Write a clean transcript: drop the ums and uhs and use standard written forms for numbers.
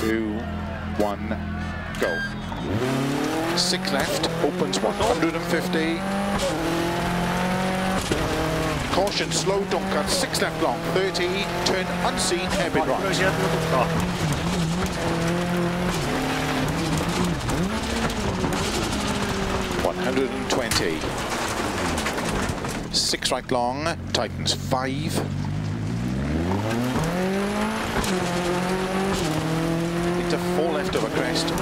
2, 1, go. 6 left, opens 150. Caution, slow, don't cut. 6 left long, 30. Turn unseen, hairpin right. 120. 6 right long, tightens 5. Into 4 left over crest.